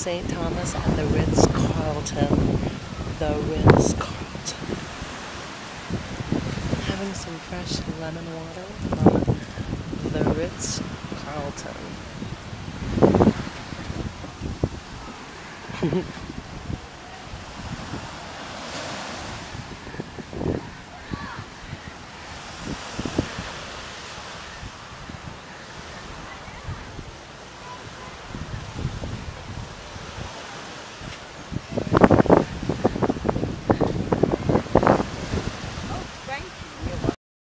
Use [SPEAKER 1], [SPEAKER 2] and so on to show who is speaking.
[SPEAKER 1] St. Thomas at the Ritz Carlton. The Ritz Carlton. Having some fresh lemon water from the Ritz Carlton.